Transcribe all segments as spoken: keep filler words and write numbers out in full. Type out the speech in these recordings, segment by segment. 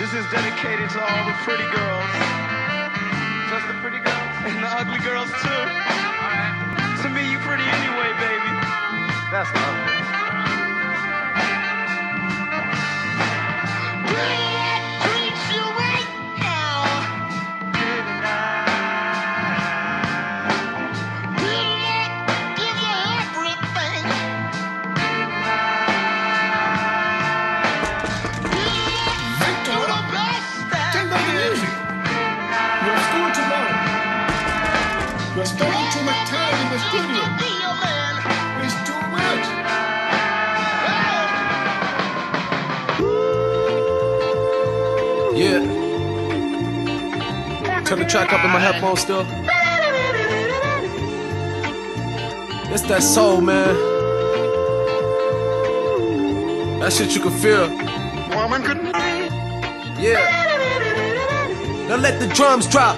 This is dedicated to all the pretty girls. Just the pretty girls? And the ugly girls too. Alright. To me, you pretty anyway, baby. That's lovely. You're spending too much time in the studio. It's too much. Yeah. Turn the track up in my headphones still. It's that soul, man. That shit you can feel. Woman couldn't. Yeah. Now let the drums drop.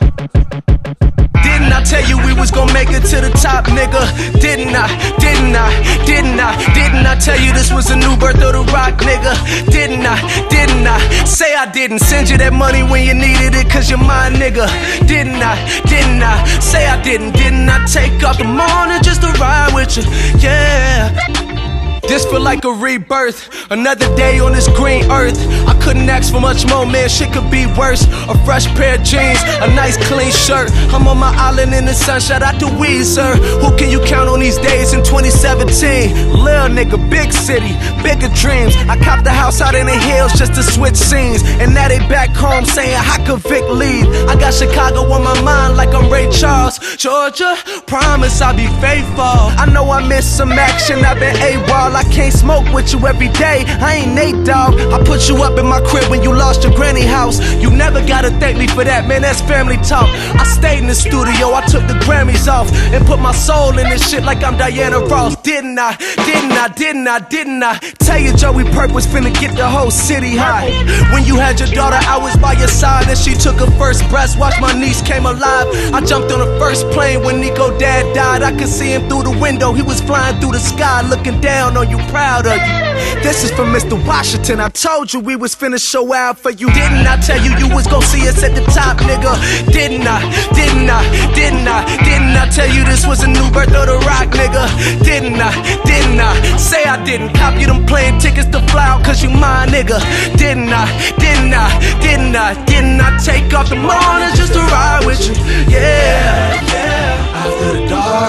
Didn't I tell you we was gonna make it to the top, nigga? Didn't I? Didn't I? Didn't I? Didn't I tell you this was a new birth of the rock, nigga? Didn't I? Didn't I? Say I didn't send you that money when you needed it, cause you're my nigga. Didn't I? Didn't I? Say I didn't. Didn't I take off the morning just to ride with you? Yeah. This feel like a rebirth, another day on this green earth. I couldn't ask for much more, man, shit could be worse. A fresh pair of jeans, a nice clean shirt. I'm on my island in the sun, shout out to Weezer. Who can you count on these days in twenty seventeen? Lil nigga, big city, bigger dreams. I copped the house out in the hills just to switch scenes. And now they back home saying, how could Vic leave? I got Chicago on my mind like I'm Ray Charles. Georgia, promise I'll be faithful. I know I missed some action, I've been AWOL. I can't smoke with you every day, I ain't Nate, dog. I put you up in my crib when you lost your granny house. You never gotta thank me for that, man, that's family talk. I stayed in the studio, I took the Grammys off and put my soul in this shit like I'm Diana Ross. Didn't I? Didn't I? Didn't I? Didn't I? Tell you Joey Perk was finna get the whole city high. When you had your daughter, I was by your side and she took her first breath. Watched my niece came alive. I jumped on the first plane when Nico dad died. I could see him through the window, he was flying through the sky, looking down on you, proud of you. This is from Mister Washington. I told you we was finna show out for you. Didn't I tell you you was gon' see us at the top, nigga? Didn't I? Didn't I? Didn't I? Didn't I tell you this was a new birth of the rock, nigga? Didn't I? Didn't I? Say I didn't cop you them plane tickets to fly out cause you my nigga. Didn't I? Didn't I? Didn't I? Didn't I take off the mornings just to ride with you? Yeah, yeah. After the dark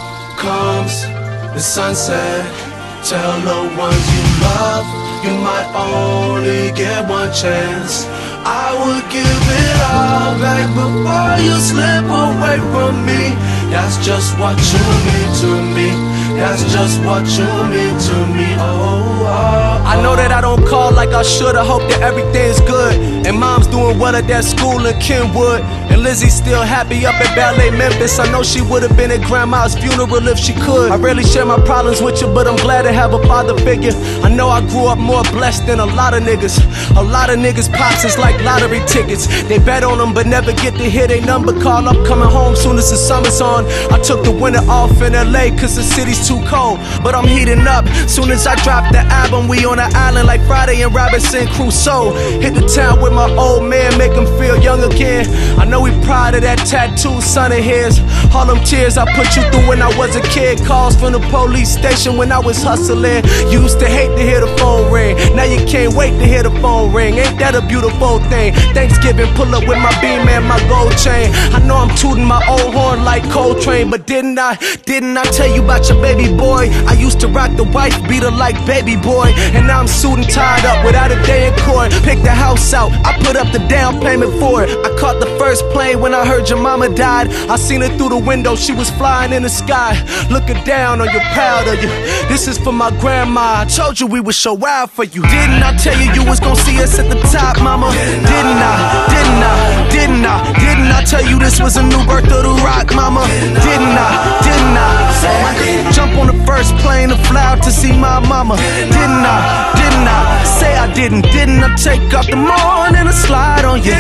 comes the sunset. Tell the ones you love you might only get one chance. I would give it all back before you slip away from me. That's just what you mean to me. That's just what you mean to me. Oh, oh, oh. I know that I don't call like I should. I hope that everything's good. And mom's doing well at that school in Kenwood. And Lizzie's still happy up at Ballet Memphis. I know she would've been at grandma's funeral if she could. I rarely share my problems with you, but I'm glad to have a father figure. I know I grew up more blessed than a lot of niggas. A lot of niggas pops is like lottery tickets. They bet on them but never get to hear their number call. I'm coming home soon as the summer's on. I took the winter off in L A cause the city's too cold, but I'm heating up. Soon as I drop the album, we on an island like Friday and Robinson Crusoe. Hit the town with my old man, make him feel young again. I know he proud of that tattoo son of his. All them tears I put you through when I was a kid. Calls from the police station when I was hustling. You used to hate to hear the phone ring. Now you can't wait to hear the phone ring. Ain't that a beautiful thing? Thanksgiving, pull up with my beam and my gold chain. I know I'm tooting my old horn like Coltrane, but didn't I? Didn't I tell you about your baby boy? I used to rock the wife beater like baby boy. And now I'm suited and tied up without a day in court. Picked the house out, I put up the down payment for it. I caught the first plane when I heard your mama died. I seen her through the window, she was flying in the sky. Looking down on you, proud of you. This is for my grandma, I told you we would show out for you. Didn't I tell you you was gon' see us at the top, mama? Didn't I? Didn't I? Didn't I? Didn't I tell you this was a new birth of the rock, mama? Didn't I? Didn't I? Jump on the first plane to fly out to see my mama. Didn't I? Didn't I? Say I didn't. Didn't I take off the morning and slide on you?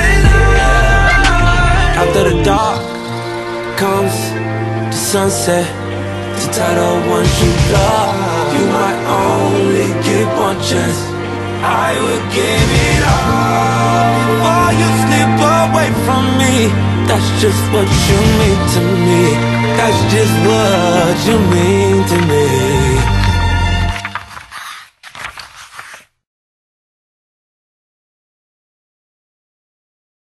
After the dark comes the sunset. To tell the ones you love you might only get one chance. I would give it all before you slip away from me. That's just what you mean to me. That's just what you mean.